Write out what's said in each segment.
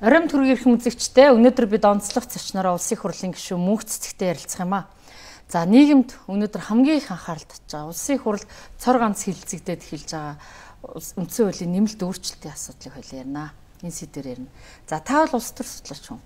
Оройн төргийн эрхэм үзэгчтэй өнөөдөр бид онцлог зочнороо улсын их хурлын гишүүн Мөнх Цэцэгтэй ярилцах юм аа. За нийгэмд өнөөдөр хамгийн их анхаарал татж байгаа улсын их хурл цор ганц хилцэгдээд эхэлж байгаа үндсэн хуулийн нэмэлт өөрчлөлтийн асуудлыг хоёул ярина. Энэ сэдвээр ярина. За та бол улс төр судлаач хүн.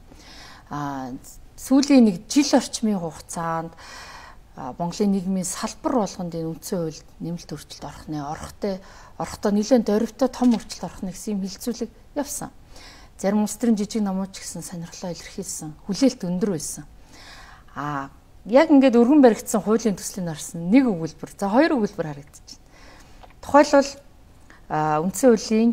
Сүүлийн нэг жил орчмын хугацаанд Монголын нийгмийн салбар болгонд энэ үндсэн хуульд нэмэлт өөрчлөлт орохдоо нэлээд дөрвтэй том өөрчлөлт орох гэсэн юм хилцүүлэг явсан. Зарим улс төрийн жижиг номууд ч гэсэн сонирхлоо илэрхийлсэн. Хүлээлт өндөр байсан. Яг ингээд өргөн баригдсан хуулийн төслийн орсон нэг өгүүлбэр. За хоёр өгүүлбэр харагдаж байна. Тухайлбал үндсэн хуулийн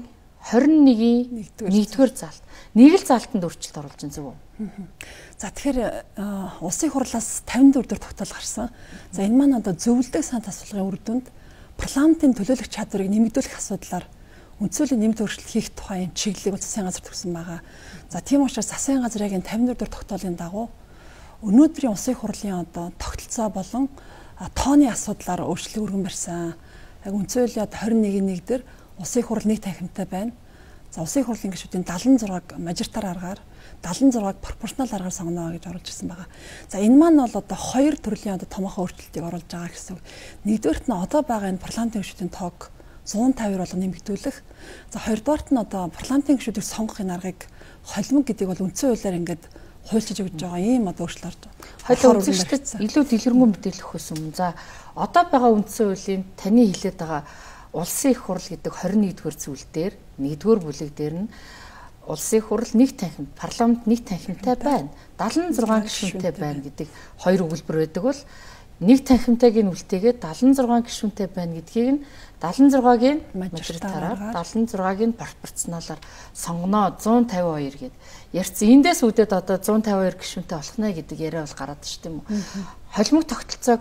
21-ийн 1-р залт. Нэг л залтанд өөрчлөлт оруулж байгаа зүг үү? За тэгэхээр улсын хурлаас 54 дэх тогтоол гарсан. За энэ маань одоо зөвлөдөг санал асуулгын үр дүнд парламентын төлөөлөх чадварыг нэмэгдүүлэх асуудлаар үндсэн хуулийн нэмэлт өөрчлөлт хийх тухай юм чиглэлийг засгийн газар төрсөн байгаа. За тийм учраас засгийн газрын 54 дэх тогтоолын дагуу өнөөдрийн улсын хурлын одоо тогтолцоо болон тооны асуудлаар өөрчлөлт өргөн барьсан. Яг үндсэн хуулийн 21-ийн 1 дээр улсын хурл нэг танхимтай байна. За улсын хурлын гишүүдийн 76-г мажоритар аргаар 76-г пропорционал аргаар сонгоно гэж оруулж ирсэн байгаа. За энэ маань бол одоо хоёр төрлийн одоо томоохон өөрчлөлтийг оруулж байгаа гэсэн үг. Нэгдүгээрт нь одоо байгаа энэ парламентын гишүүдийн тоог 150 болго нэмэгдүүлэх. За хоёрдугаарт нь одоо парламентын гишүүдийг сонгохын аргыг холимог гэдэг бол үндсэн хуулиар ингээд хуульчилж өгж байгаа ийм одоо өөрчлөлт орж байгаа. Хоёул үзэгчдэд илүү дэлгэрэнгүй мэдээлэл өгөхөөс өмнө за одоо байгаа үндсэн хуулийн таны хэлээд байгаа улсын их хурл гэдэг 21-р зүйл дээр 1-р бүлэг дээр нь улсын их хурл нэг танхим, парламент нэг танхимтай байна. 76 гишүүнтэй байна гэдэг хоёр өгүүлбэр байдаг бол нэг танхимтайг нь үлтээгээд 76 гишүүнтэй байна гэдгийг нь 76-гийн мажоритараар 76-гийн пропорционалаар сонгоно 152 гэд ярьсан. Эндээс үүдээд одоо 152 гишүүнтэй болох нэ гэдэг яриа бол гараад ш тийм үү. Холимог тогтолцоог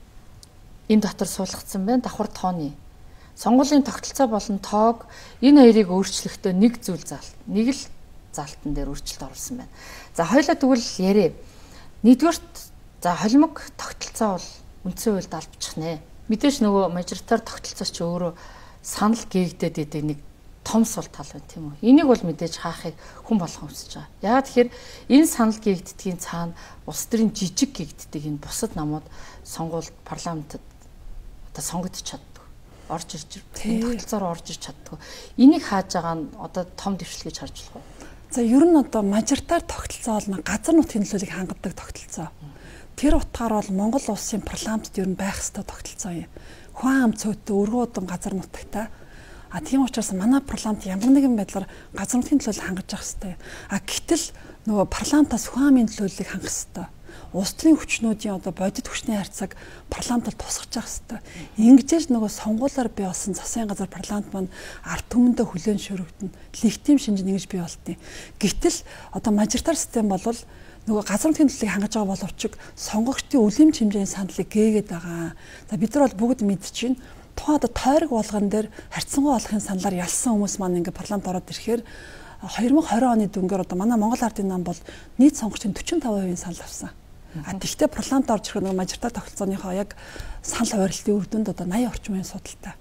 энэ дотор суулгацсан байна. Давхар тооны сонгуулийн тогтолцоо болон тоог энэ хоёрыг өөрчлөхдөө нэг зүйл залт, нэг л залтан дээр өөрчлөлт оруулсан байна. За хоёлаа тэгвэл ярэ. Нэгдүгээрт за холимог тогтолцоо бол үндсэн хуульд албачих нэ. Мэдээж нөгөө мажоритар тогтолцоо ч өөрөө санал гээгдээд идэг нэг том сул тал байна тийм үү. Энийг бол мэдээж хаахыг хүн болгон хүсэж байгаа. Яагаад тэгэхээр энэ санал гээгддгийн цаана улс төрийн жижиг гээгддэг энэ бусад намууд сонгуульд парламентод одоо сонгогдож чаддаг. Орж ирж тогтолцоор орж ирж чаддаг. Энийг хааж байгаа нь одоо том дэвшил гэж харж болох уу? За ер нь одоо мажоритар тогтолцоо бол газар нутгийн төлөөллийг хангадаг тогтолцоо. Тэр утгаар бол Монгол улсын парламентд ер нь байх ёстой тогтолцоо юм. Хүн ам цөөтэй өргөө удан газар нутагтай. Тийм учраас манай парламент ямар нэгэн байдлаар газар нутгийн төлөөлөл хангаж явах ёстой. Гэтэл нөгөө парламентаас хүн амын төлөөллийг хангах ёстой. Улс төрийн хүчнүүдийн одоо бодит хүчний харьцааг парламентд тусгаж явах ёстой. Ингэжээж нөгөө сонгуулиар бий болсон засгийн газар парламент маань ард түмэндээ хүлээн шөрөгдөн легитим шинж нэгж бий болтыг. Гэтэл одоо мажоритар систем бол нөгөө газар нутгийн төлөвлөлийг хангаж байгаа боловч сонгогчдын үлэмж хэмжээний саналыг гээгээд байгаа. За бид нар бол бүгд мэдчихээн. Тухайн одоо тойрог болгон дээр харьцангуй олохын саналаар ялсан хүмүүс маань ингээд парламент ороод ирэхээр 2020 оны дүнгээр одоо манай Монгол Ардын нам бол нийт сонгогчдын 45% санал авсан. Тэгвэл парламент орж ирэх нэг мажоритар тогтолцооныхоо яг санал хувирлтын үр дүнд одоо 80 орчим үеийн судалтай.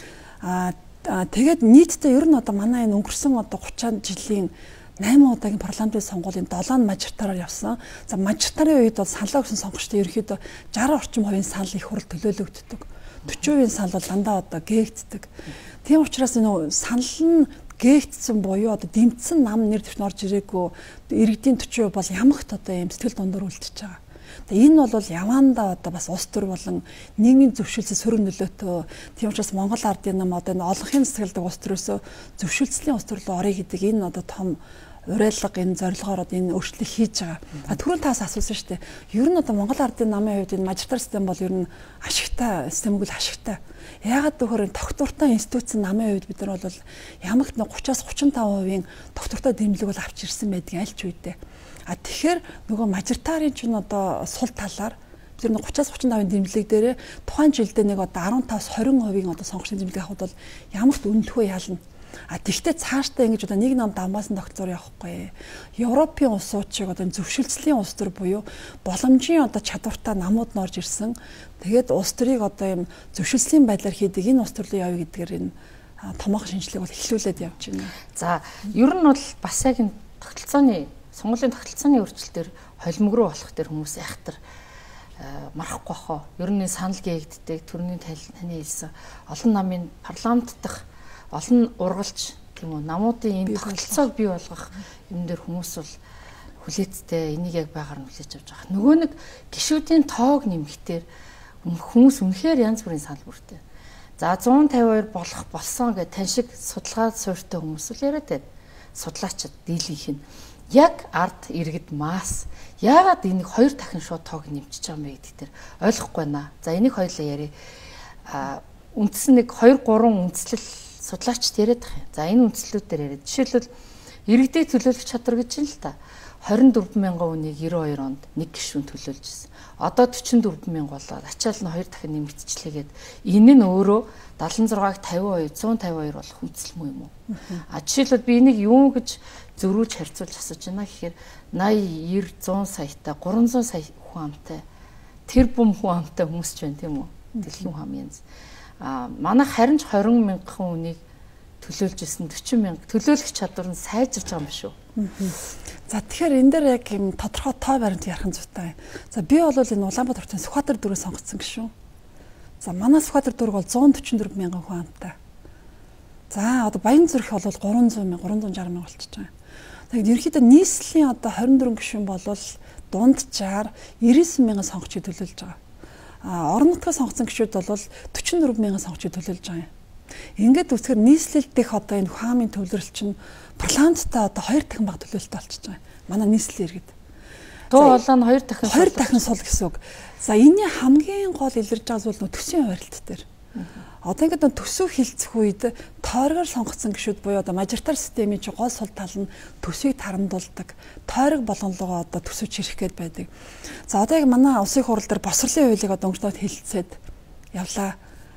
Тэгээд нийтдээ ер нь одоо манай энэ өнгөрсөн одоо 30 жилийн 8 удаагийн парламентын сонгуулийн 7 мажоритараар явсан. За мажоритарын үед бол саналаа өгсөн сонгогчдын ерөөхдөө 60 орчим хувийн санал их хурл төлөөлөгддөг. 40% санал бол дандаа одоо гээгддэг. Тийм учраас энэ санал нь гээгдсэн буюу одоо дэмжсэн нам нэр дэвшин орж ирээгүй иргэдийн 40% бол ямагт одоо юм сэтгэл дундуур үлдчихэж байгаа. Тэгээ энэ бол явандаа одоо бас улс төр болон нийгмийн зөвшөөрлөс сөрөг нөлөөтэй. Тийм учраас Монгол Ардын нам одоо энэ олонхын сэтгэлдэг улс төрөөсөө зөвшөөрлөслийн улс төр рүү орё гэдэг энэ одоо том уриалга энэ зорилгоор одоо энэ өөрчлөлт хийж байгаа. Түрүүн таас асуусан шүү дээ. Ер нь одоо Монгол Ардын намын хувьд энэ мажоритар систем бол ер нь ашигтай систем үгүй ашигтай. Яагаад гэвэл тогтвортой институцийн намын хувьд бид нар бол ямагт 30-аас 35% тогтвортой дэмжлэг бол авч ирсэн байдаг аль ч үедээ. Тэгэхээр нөгөө мажоритарын ч нь одоо сул талаар бид нар 30-аас 35% дэмжлэг дээрээ тухайн жилдээ нэг одоо 15-20% одоо сонгогчдын дэмжлэг авахд бол ямагт үнэлэхгүй ялна. Тэгвэл цаашдаа ингэж одоо нэг нам дамбаасан тогтцоор явахгүй. Европын улсууд шиг одоо зөвшөлтслийн улс төр буюу боломжийн одоо чадвартай намууд норж ирсэн. Тэгээд улс төрийг одоо юм зөвшөлтслийн байдлаар хийдэг энэ улс төрлөө явъя гэдгээр энэ томоохон шинжилгээг бол эхлүүлээд явж байна. За ер нь бол бас яг сонгуулийн тогтолцооны өөрчлөлтөөр холимог руу болох төр хүмүүс айхтар марахгүй хоо. Ер нь санал гээгддэг, төрний таны хэлсэн олон намын парламент дахь олон ургалж тийм үү намуудын энэ тогтолцоог бий болгох юм дээр хүмүүс бол хүлээцтэй энийг яг байгаар нь хүлээж авч байгаа. Нөгөө нэг гишүүдийн тоог нэмэхтэр хүмүүс үнэхээр янз бүрийн санал бүртэй. За 152 болох болсон гэж тань шиг судалгаа суурьтай хүмүүс л яриад байна. Судлаачид дийлийнх нь яг ард иргэд масс яагаад энийг 2 дахин шууд тоог нэмчихэж байгаа юм бэ гэдэг дээр ойлгохгүй байна. За энийг хоёулаа яри. Үндсэн нэг 2 3 үндслэл судлаачд яриад байгаа юм. За энэ үндслүүд дээр яриад. Жишээлбэл иргэдийг төлөөлөх чадвар гэж юм л та. 24,000 хүнийг 92 онд нэг гишүүн төлөөлж ирсэн. Одоо 44,000 болоод ачаал нь 2 дахин нэмэгдчихлээгээд энэ нь өөрөө 76-г 52, 152 болох үндсэл юм уу? Жишээлбэл би энийг юу гэж зөрүүж харьцуулж асууж байна гэхээр 80, 90, 100 саятай 300 сая хүн амтай тэр бум хүн амтай хүмүүс ч байна тийм үү? Дэлхийн хамгийн янз. Манай харин ч 20,000 хүнийг төлөөлж ирсэн 40,000 төлөөлөх чадвар нь сайжирч байгаа юм биш үү? За тэгэхээр энэ дээр яг юм тодорхой тоо баримт ярих нь зүйтэй. За би бол энэ Улаанбаатар хотын Сүхбаатар дүүрээ сонгоцсон гişүү. За манай Сүхбаатар дүүрэг бол 144,000 хүн амтай. За одоо Баянзүрх бол 300,000, 360,000 болчихж байгаа. Тэгэхээр ерөнхийдөө нийслэлийн одоо 24 гишүүн бол дунджаар 99,000 сонгогчийг төлөөлж байгаа. Орон нутгаар сонгоцсон гишүүд бол 44,000 сонгогчийг төлөөлж байгаа юм. Ингээд үсгээр нийслэл дэх одоо энэ хаамын төвлөрөл чинь парламенттай одоо 2 дахин бага төлөөлөлтөй болчихж байгаа. Манай нийслэлийн иргэд. Дуу хоолой нь 2 дахин сул гэсэн үг. За энэний хамгийн гол илэрж байгаа зүйл нь төсвийн хуваарилт дээр. Одоо ингээд төсөв хилцэх үед тойрогоор сонгогдсон гишүүд буюу одоо мажоритар системийн чинь гол сул тал нь төсвийг тарамдуулдаг. Тойрог болгонлогоо одоо төсөв чирэх гээд байдаг. За одоо яг манай улсын хурал дээр босрлын хуулийг одоо өнгөрөөд хэлэлцээд явлаа.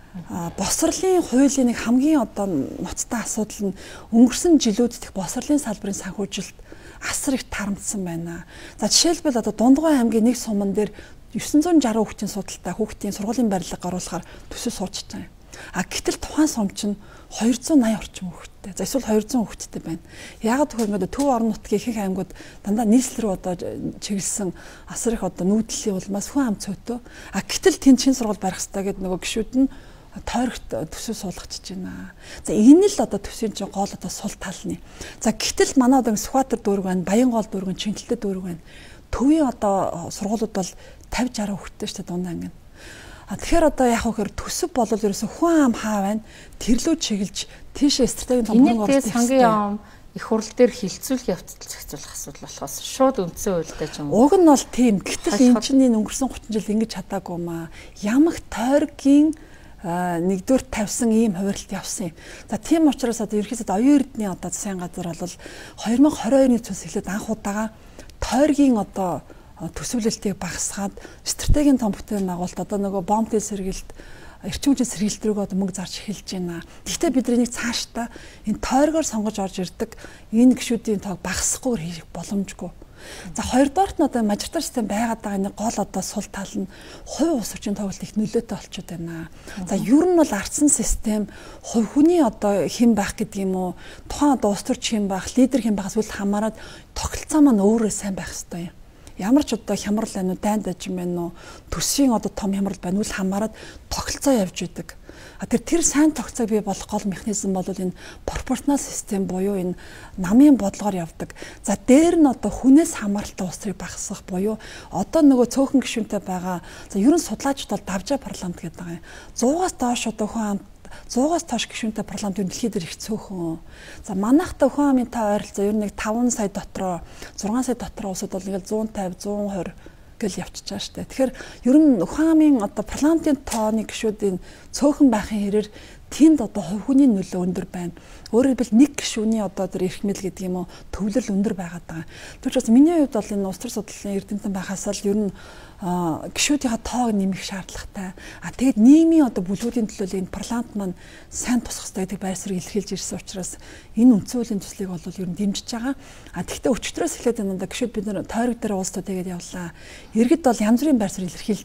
Босрлын хуулийн нэг хамгийн одоо ноцтой асуудал нь өнгөрсөн жилүүд дэх босрлын салбарын санхүүжилт асар их тарамдсан байна. За жишээлбэл одоо Дундгой аймгийн нэг суман дээр 960 хүүхдийн судалтай хүүхдийн сургуулийн барилга оруулахаар төсөв суулжиж байгаа юм. Гэтэл тухайн сум чинь 280 орчим хүүхэдтэй. За эсвэл 200 хүүхэдтэй байна. Яагаад гэвэл ингээд төв орон нутгийн ихэнх аймагуд дандаа нийслэл рүү одоо чиглэсэн асар их одоо нүүдлийн улмаас хүн ам цөөтөө. Гэтэл тэнд шин сургууль барих хэрэгтэй гэдэг нөгөө гишүүд нь тойрогт төсөв суулгачиж байна. За энэ л одоо төсвийн чинь гол одоо сул тал нь. За гэтэл манай одоо Сүхбаатар дүүрэг байна, Баянгол дүүрэг байна, Чингэлтэй дүүрэг байна. Төвийн одоо сургуулиуд бол 50-60 хүүхэдтэй шүү дээ дунд анги. Тэгэхээр одоо яг хөөр төсөв бол ерөөсө хүн ам хаа байна. Тэрлүү чиглэж тийшээ стратегийн томрог оруулах. Энэ сангийн яам их хурл дээр хилцүүлэх явцдал зохицуулах асуудал болохоос шууд үндсэн хуультай ч юм уу. Уг нь бол тийм. Гэтэл энэ чинь өнгөрсөн 30 жил ингэж чадаагүй маа. Ямаг тойргийн нэгдүгээр тавьсан ийм хувирлт явсан юм. За тийм учраас одоо ерөнхийдөө оюун эрдэнэ одоо засгийн газар бол 2022-ны цус эхлээд анх удаага тойргийн одоо төсвөлөлтийг багасгаад стратегийн том бүтээн байгуулалт одоо нөгөө бомбын сэргийлт эрчим хүчний сэргийлт рүү одоо мөнгө зарж эхэлж байна. Гэхдээ бид энийг цаашдаа энэ тойргоор сонгож орж ирдэг энэ гишүүдийн тоог багасгахгүйгээр хийх боломжгүй. За хоёрдугаарт нь одоо мажоритар систем байгаад байгаа нэг гол одоо сул тал нь хувь улс орчийн тоглолт их нөлөөтэй болчиход байна. За ер нь бол ардсан систем хувь хүний одоо хэн байх гэдэг юм уу тухайн одоо улс төрч хэн байх, лидер хэн байхаас үл хамааран тогтолцоо маань өөрөө сайн байх хэрэгтэй юм. Ямар ч одоо хямрал байна уу, дайнд дажин байна уу, төсвийн одоо том хямрал байна уу хамааран тогтолцоо явж идэг. Тэр сайн тогтолцоог бий болох гол механизм бол энэ пропорционал систем буюу энэ намын бодлогоор явдаг. За дээр нь одоо хүнээс хамааралтай улс төрийг багасгах буюу одоо нөгөө цөөхөн гишүүнтэй байгаа. За ерөн судлаачид бол давжаа парламент гэдэг байгаа юм. 100-аас доош одоо хүн 100-аас доош гишүүнтэй парламент дэлхийд дээр их цөөхөн. За манайхтай хүн амын та ойролцоо ер нь 5 сая дотроо 6 сая дотроо улсууд бол ингээл 150 120 гэл явчихж байгаа шүү дээ. Тэгэхээр ер нь ухаамын одоо парламентын тооны гишүүдийн цөөхөн байхын хэрээр тэнд одоо хувь хүний нөлөө өндөр байна. Өөрөөр хэлбэл нэг гишүүний одоо тэр эрх мэдэл гэдэг юм уу төвлөрөл өндөр байгаад байгаа. Тэр учраас миний хувьд бол энэ улс төр судлалын эрдэмтэн байхаас л ер нь гишүүдийн тоог нэмэх шаардлагатай. Тэгээд нийгмийн одоо бүлгүүдийн төлөө энэ парламент маань сайн тусах хэрэгтэй гэдэг байр суурийг илэрхийлж ирсэн учраас энэ үндсэн хуулийн төслийг бол ер нь дэмжиж байгаа. Тэгэхдээ өчтөрөөс эхлээд энэ гишүүд бид нэр тойрог дээр уулзтууд тэгээд явлаа. Иргэд бол янз бүрийн байр суурийг илэрхийлж байна.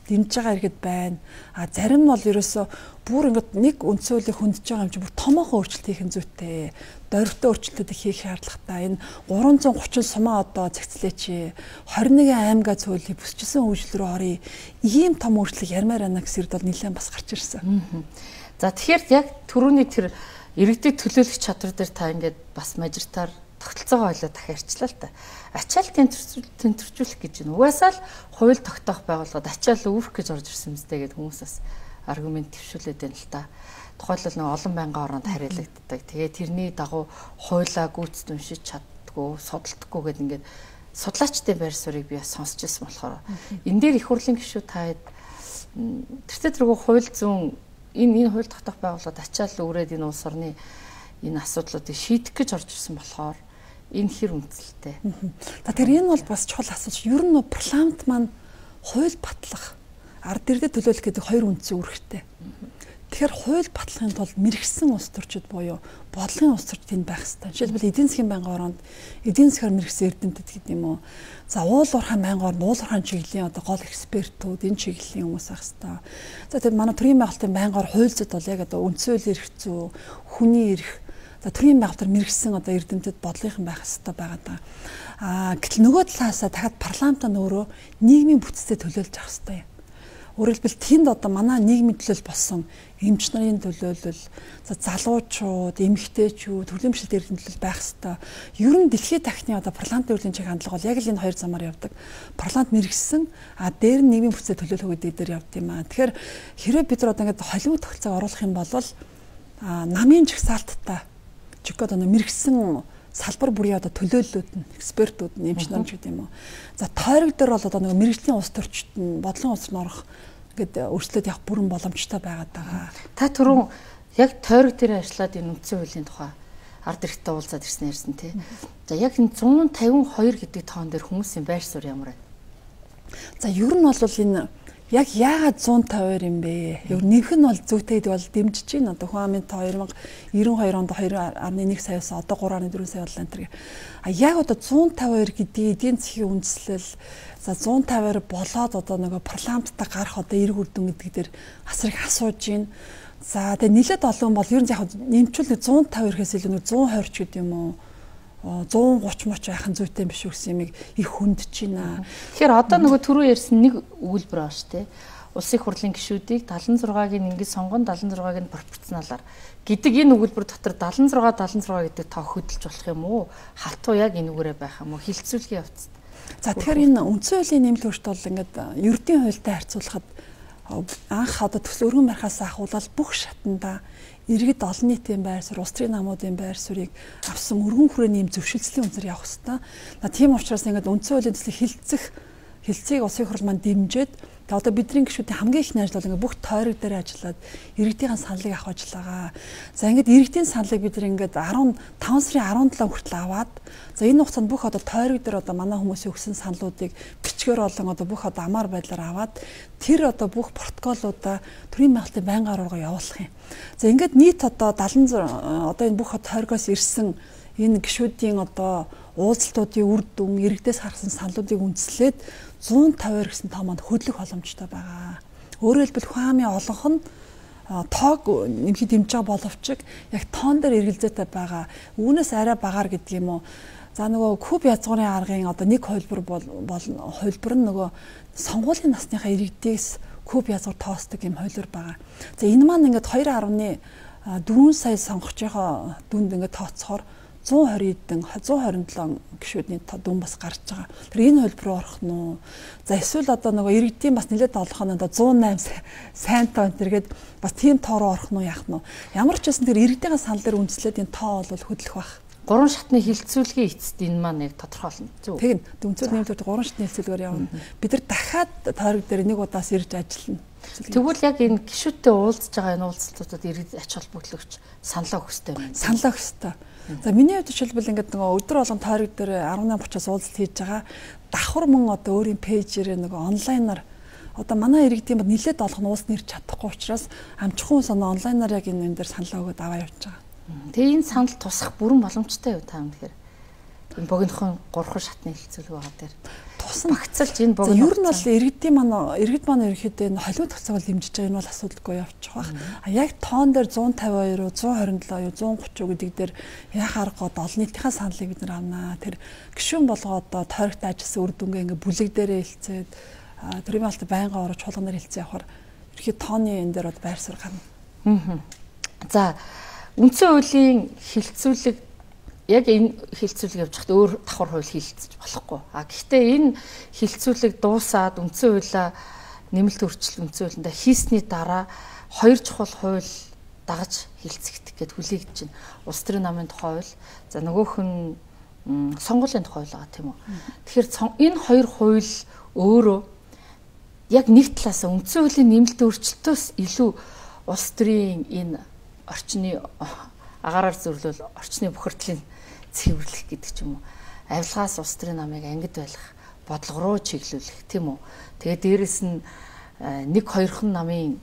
дэмжиж байгаа иргэд байна. Зарим нь бол ерөөсөө бүр ингээд нэг үндсэн хуулийг хөндөж байгаа юм чи бүр томоохон өөрчлөлт хийх нь зүйтэй. Дөрвөлтөө өөрчлөлтүүдийг хийх шаардлагатай. Энэ 330 сумаа одоо цэгцлээч. 21 аймгаа цөөлөе бүсчилсэн хөгжил рүү оръё. Ийм том өөрчлөлт ярмаар байна гэсэн хэрэг бол нэлээд бас гарч ирсэн. За тэгэхээр яг түрүүний тэр иргэдийг төлөөлөх чадвар дээр та ингээд бас мажоритар тогтолцоогоо ойлоо дахин ярьчлаа л та. Ачаал тэнцвэржүүлэх гэж байна. Угаасаа л хууль тогтоох байгууллагад ачаал үүрэх гэж орж ирсэн мэт гэдэг хүмүүсээс аргумент төвшүүлээд байна л та. Тухайлбал нэг олон байнгын оронд хариалагддаг. Тэгээ тэрний дагуу хуулаа гүйцэд уншиж чаддгүй, судалдаггүй гэдэг ингээд судлаачдын байр суурийг би сонсч ирсэн болохоор энэ дээр их хурлын гишүүд таад тэртээ тэргүй хууль зүүн энэ хууль тогтоох байгууллагад ачаал үүрээд энэ улс орны энэ асуудлуудыг шийдэх гэж орж ирсэн болохоор энэ хэр үндэслэлтэй. За тэр энэ бол бас чухал асуудал. Ер нь парламент маань хууль батлах, ард иргэдэд төлөөлөх гэдэг хоёр үндсэн үүрэгтэй. Тэгэхээр хууль батлахын тулд мэрэгсэн улс төрчид буюу бодлогын улс төрчид энэ байх хэрэгтэй. Жишээлбэл эдийн засгийн байнгын оронд эдийн засгаар мэрэгсэн эрдэмтэд гэдэг юм уу. За уул уурхайн байнгын оронд уул уурхайн чиглэлийн одоо гол экспертүүд энэ чиглэлийн хүмүүс байх хэрэгтэй. За тэгээд манай төрийн байгуулалтын байнгын ор хуульцад бол яг одоо үндсэн хуулийн эрх зүй, хүний эрх, за төрийн байгуулалтаар мэрэгсэн одоо эрдэмтэд бодлогын байх хэрэгтэй байгаа даа. Гэтэл нөгөө талаасаа дахиад парламентаа өөрөө нийгмийн бүтцтэй төлөөлж авах хэрэгтэй. Өөрөөр хэлбэл тэнд одоо манай нийгмийн төлөөлөл болсон эмч нарын төлөөлөл, за залуучууд, эмэгтэйчүүд, төрлийн бишрэлт эрдэмтэд байх хэвээр. Ер нь дэлхийн тахны одоо парламентын үеийн чиг хандлага бол яг л энэ хоёр замаар явдаг. Парламент мэрэгсэн, дээр нь нийгмийн бүтцтэй төлөөлөх гэдэг дээр явд юм аа. Тэгэхээр хэрэв бид нар одоо ингээд холимог тогтолцоог оруулах юм бол намын жагсаалттай чиг одоо мэрэгсэн салбар бүрийн одоо төлөөллүүд нь, экспертүүд нь, эмч нар ч гэдэг юм уу. За тойрог дээр бол одоо нэг мэрэгжлийн улс төрчид нь бодлогын улс руу орох гэдэг өөрчлөлт явах бүрэн боломжтой байгаад байгаа. Та түрүүн яг тойрог дээр ажиллаад энэ үндсэн хуулийн тухай ард иргэдтэй уулзаад ирсэн ярьсан тий. За яг энэ 152 гэдэг тоон дээр хүмүүсийн байр суурь ямар вэ? За ер нь бол энэ яг яагаад 152 юм бэ? Яг нэмэх нь бол зүйтэй бол дэмжиж байна. Одоо хүн амын тоо 2092 онд 2.1 саяас одоо 3.4 сая боллоо энэ. Яг одоо 152 гэдэг эдийн засгийн үндэслэл за 150-аар болоод одоо нөгөө парламенттай гарах одоо эрг үрдэн гэдэг дээр асар их асууж байна. За тэгээ нэлээд олон бол ер нь яг нэмчүүл 152-ээс илүү 120 ч гэдэг юм уу? 130 моч байхын зүйтэй биш үгс юмыг их хүндэж байна. Тэгэхээр одоо нөгөө түрүү ярьсан нэг өгүүлбэр байна шүү дээ. Улсын их хурлын гишүүдийг 76-гийн ингээд сонгон 76-гийн пропорционалаар гэдэг энэ өгүүлбэр дотор 76 гэдэг тоо хөдөлж болох юм уу? Халтуу яг энүүгээрээ байх юм уу? Хилцүүлгийн явц. За тэгэхээр энэ үндсэн хуулийн нэмэлт өөрчлөлт бол ингээд ердийн хуультай харьцуулахад анх одоо төсөл өргөн барихаас ахуулаад бүх шатанда иргэд олон нийтийн байр суурь, улс төрийн намуудын байр суурийг авсан өргөн хүрээний юм зөвшөлтсөлийн үнээр явах хэрэгтэй. Тийм учраас ингээд үндсэн хуулийн төслийг хилцээг улсын хурл маань дэмжиж тэгээ одоо бидний гишүүдийн хамгийн их ажил бол ингээд бүх тойрог дээр ажиллаад иргэдийн саналыг авах ажил байгаа. За ингээд иргэдийн саналыг бид ингээд 15 сарын 17 хүртэл аваад за энэ хугацаанд бүх одоо тойрог дээр одоо манай хүмүүсийн өгсөн саналуудыг бичгээр болон одоо бүх одоо амар байдлаар аваад тэр одоо бүх протоколуудаа төрийн байгуулалтын байнгын аргаар явуулах юм. За ингээд нийт одоо 76 одоо энэ бүх тойрогоос ирсэн энэ гишүүдийн одоо уулзалтуудын үр дүн иргэдээс харсан саналуудыг үндэслээд 150 гэсэн тоо манд хөдлөх боломжтой байгаа. Өөрөөр хэлбэл хүн амын олонх нь тоог нэмэхэд дэмжиж байгаа боловч яг тоон дээр эргэлзээтэй байгаа. Үүнээс арай багаар гэдэг юм уу. За нөгөө куб язгуурын аргын одоо нэг хувилбар хувилбар нь нөгөө сонгуулийн насныхаа иргэдээс куб язгуур тоосдог юм хувилбар байгаа. За энэ маань ингээд 2.4 сая сонгогчийнхоо дүнд ингээд тооцохоор 127 гишүүдний дүн бас гарч байгаа. Тэр энэ хувилбар руу орох нь уу? За эсвэл одоо нөгөө иргэдийн бас нэлээд олохоо одоо 108 сайн тоо энтергээд бас тийм тоо руу орох нь уу яах нь уу? Ямар ч байсан тэр иргэдийн санал дээр үндэслээд энэ тоо бол хөдлөх байх. Гурван шатны хилцүүлгийн эцэст энэ маань яг тодорхойлно. Зөв. Тийм. Дүнцүүд нэмэлтүүд гурван шатны хилцүүлгээр явна. Бид нар дахиад тойрог дээр нэг удаас ирж ажиллана. Тэгвэл яг энэ гишүүдтэй уулзж байгаа энэ уулзалтуудад иргэд ач холбогдлогч саналаа өгөх хэрэгтэй байна. Саналаа өгөх хэрэгтэй. За миний хувьд жишээлбэл ингээд нөгөө өдөр болгон тойрог дээр 18:30-аас уулзалт хийж байгаа. Давхар мөн одоо өөрийн пэйжээр нөгөө онлайнаар одоо манай иргэдийн бод нэлээд олох нь уус нэрч чадахгүй учраас амжихан соноо онлайнаар яг энэ дээр саналаа өгөөд аваа явж байгаа. Тэгээ энэ санал тусах бүрэн боломжтой юу та тэгэхээр? Энэ богинохон 3 шатны хилцүүлэг байгаа дээр. тусна багцалж энэ богино. Ер нь бол иргэд маань ерөөхдөө энэ холимог тогтцоог дэмжиж байгаа энэ бол асуудалгүй явчих байх. Яг тоон дээр 152 уу 127 юу 130 гэдэг дээр яах аргагүй олон нийтийн саналыг бид нар авнаа. Тэр гишүүн болгоод тойрогт ажилласан үр дүнгээ ингээ бүлэг дээрээ хэлцээд трибуналт байнга орж чуулганаар хэлцээ явахаар ерөөхдөө тооны энэ дээр бол байр суурь гарна. За үндсэн хуулийн хилцүүлэг яг энэ хилцүүлэг явж хахад өөр давхар хууль хилцэж болохгүй. Гэхдээ энэ хилцүүлэг дуусаад үндсэн хуулиа нэмэлт өөрчлөлт үндсэн хуулиндаа хийсний дараа хоёр чухал хууль дагаж хилцэгдэх гэд хүлээгдэж байна. Улс төрийн намын тухай хууль, за нөгөөх нь сонгуулийн тухай хууль байгаа тийм үү. Тэгэхээр энэ хоёр хууль өөрөө яг нэг талаас үндсэн хуулийн нэмэлт өөрчлөлтөөс илүү улс төрийн энэ орчны агаараар зөвлөл орчны бохирдлыг цэвэрлэх гэдэг ч юм уу. Авилгаас улс төрийн намыг ангид байлгах, бодлого руу чиглүүлэх тийм үү. Тэгээд дээрэс нь 1-2хан намын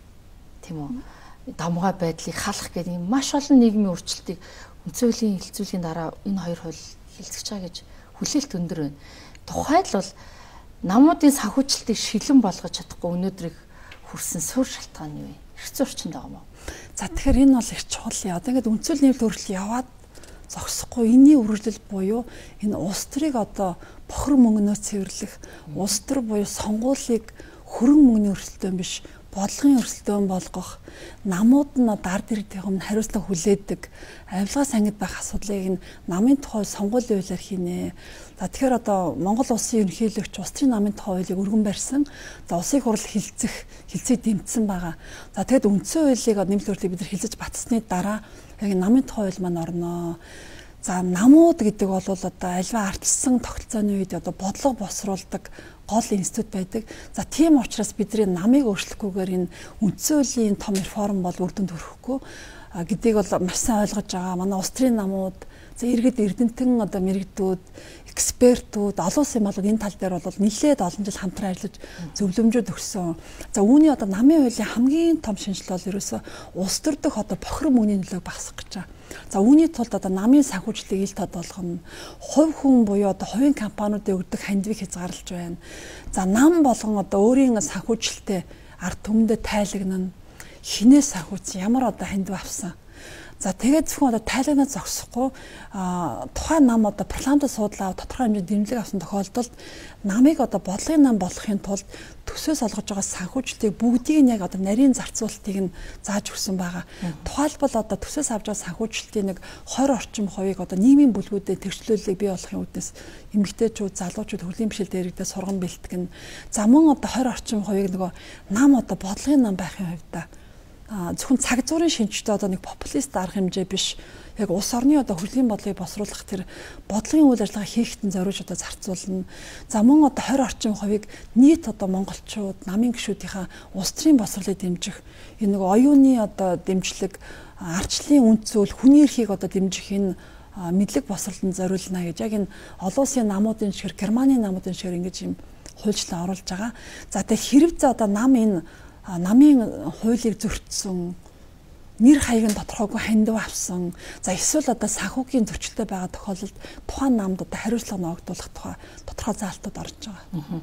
тийм үү дамгай байдлыг халах гэдэг маш олон нийгмийн өөрчлөлтийг үндсэн хуулийн хилцүүлгийн дараа энэ хоёр хууль хилцэж байгаа гэж хүлээлт өндөр байна. Тухайд бол намуудын санхүүжилтийг шилэн болгож чадахгүй өнөөдрийг хүрсэн суурь шалтгаан нь юу вэ? Эрх зүйн орчинд байгаа юм уу? За тэгэхээр энэ бол их чухал. Одоо ингээд үндсэн нэмэлт өөрчлөлт яваад зогсохгүй энэний үргэлжлэл буюу энэ улс төрийг одоо бохир мөнгнөөс цэвэрлэх, улс төр буюу сонгуулийг хөрөн мөнгөний өрсөлдөөн биш, бодлогын өрсөлдөөн болгох, намууд нь дард ирдэг юм хариуцлага хүлээдэг, авилгаас ангид байх асуудлыг энэ намын тухай сонгуулийн хуулиар хийнэ. За тэгэхээр одоо Монгол улсын ерөнхийлөгч улс төрийн намын тухай хуулийг өргөн барьсан. За улсын хурал хилцээг дэмжсэн байгаа. За тэгэд үндсэн хуулийг нэмэлт өөрчлөлтийг бид нар хилцэж батсны дараа яг намын тухай хууль маань орноо. За намууд гэдэг бол одоо альва ардчсан тогтолцооны үед одоо бодлого босруулдаг гол институт байдаг. За тийм учраас бидний намыг өөрчлөхгүйгээр энэ үндсэн хуулийн том реформ бол үр дүнд хүрэхгүй гэдгийг бол маш сайн ойлгож байгаа. Манай улс төрийн намууд, за иргэд эрдэмтэн одоо мэрэгдүүд, экспертүүд, олон улсын малууд энэ тал дээр бол нэлээд олон жил хамтран ажиллаж зөвлөмжүүд өгсөн. За үүний одоо намын хуулийн хамгийн том шинжил бол ерөөсөө улс төр дэх одоо бохир мөнгөний нөлөөг багасгах гэж байгаа. За үүний тулд одоо намын санхүүжилтийг ил тод болгоно. Хувь хүн буюу одоо хувийн компаниудын өгдөг хандивыг хязгаарлаж байна. За нам болгон одоо өөрийн санхүүжилтээ ард түмэндээ тайлагнана. Хинээс санхүүцсэн, ямар одоо хандив авсан. За тэгээд зөвхөн одоо тайлагнаад зогсохгүй тухайн нам одоо парламентд суудлаа тодорхой хэмжээнд дэмжлэг авсан тохиолдолд намыг одоо бодлогын нам болохын тулд төсөөс олгож байгаа санхүүжилтийг бүгдийг нь яг одоо нарийн зарцуулалтыг нь зааж өгсөн байгаа. Тухайлбал одоо төсөөс авж байгаа санхүүжилтийн нэг 20 орчим хувийг одоо нийгмийн бүлгүүдэд тэрчлүүлэлийг бий болохын үүднээс эмэгтэйчүүд, залуучууд хөлийн бишэлд иргэдэд сурган бэлтгэн. За мөн одоо 20 орчим хувийг нөгөө нам одоо бодлогын нам байхын хувьд зөвхөн цаг зуурын шинжтэй одоо нэг популист арга хэмжээ биш, яг улс орны одоо хөгжлийн бодлогыг босруулах тэр бодлогын үйл ажиллагаа хийхэд зориулж одоо зарцуулна. За мөн одоо 20 орчим хувийг нийт одоо монголчууд, намын гишүүдийнхаа улс төрийн босролыг дэмжих, энэ нэг оюуны одоо дэмжлэг, ардчлалын үнд зүйл, хүний эрхийг одоо дэмжих энэ мэдлэг босролтод зориулна гэж яг энэ олон улсын намуудын шигэр, Германы намуудын шигэр ингэж юм хуульчлан оруулж байгаа. За тэгээ хэрэг за одоо намын хуулийг зөрчсөн, нэр хаяг нь тодорхойгүй хандив авсан. За эсвэл одоо санхүүгийн зөрчилтэй байгаа тохиолдолд тухайн намд одоо хариуцлага ногдуулах тухай тодорхой заалтууд орж байгаа.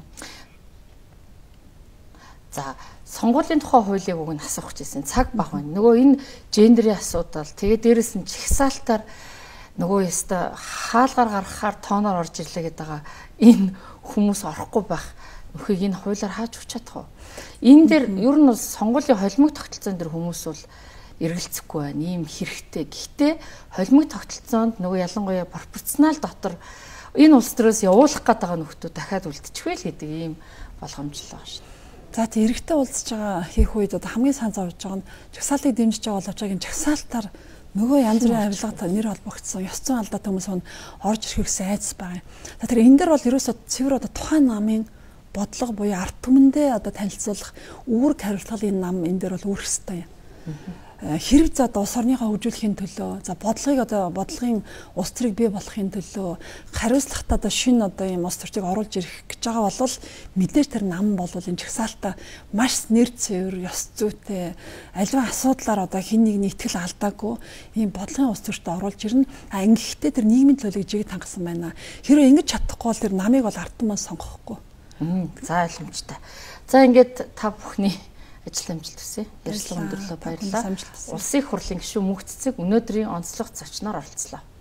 За сонгуулийн тухай хуулийг уг нь асуух гэсэн цаг баг байна. Нөгөө энэ гендерийн асуудал, тэгээд дээрэс нь чагсаалтаар нөгөө яста хаалгаар гаргахаар тооноор орж ирлээ гэдэг байгаа. Энэ хүмүүс орохгүй байх нөхийг энэ хуулиар хааж өгч чадах уу? Энэ дээр ер нь сонгуулийн холимог тогтолцоон дээр хүмүүс бол эргэлзэхгүй байна. Ийм хэрэгтэй. Гэхдээ холимог тогтолцоонд нөгөө ялангуяа пропорционал дотор энэ улс төрөөс явуулах гээд байгаа нөхдүүд дахиад үлдчихвэ л гэдэг ийм болгоомжлол байгаа шүү. За тийм эрэгтэй уулзж байгаа хийх үед одоо хамгийн сайн зовж байгаа нь жагсаалтыг дэмжиж байгаа боловч энэ жагсаалтаар нөгөө янз бүрийн авилгатай нэр холбогдсон ёс зүйн алдаатай хүмүүс орж ирэх гэсэн айдас байгаа юм. За тэр энэ дээр бол ерөөсөө цэвэр одоо тухайн намын бодлого буюу ард түмэндээ одоо танилцуулах үүрэг хариуцлагын нам энэ дээр бол үүрэх ёстой юм. Хэрэг за одоо улс орныхоо хөгжүүлэхийн төлөө, за бодлогын улс төрийг бий болгохын төлөө хариуцлагатай одоо шинэ одоо ийм улс төрчийг оруулж ирэх гэж байгаа бол мэдээж тэр нам бол энэ жагсаалтаа маш нэр цэвэр, ёс зүйтэй, аливаа асуудлаар одоо хин нэгний итгэл алдаагүй ийм бодлогын ус төртөд оруулж ирнэ. Ингэхдээ тэр нийгмийн төлөвийг жигэд хангасан байна. Хэрэв ингэж чадахгүй бол тэр намыг бол ард түмэн сонгохгүй. За ойлгомжтой. За ингээд та бүхний ажил амжилт хүсье. Ярилцлага өндөрлөө баярлалаа. Улсын их хурлын гишүүн Мөнх Цэцэг өнөөдрийн онцлог зочноор оролцлоо.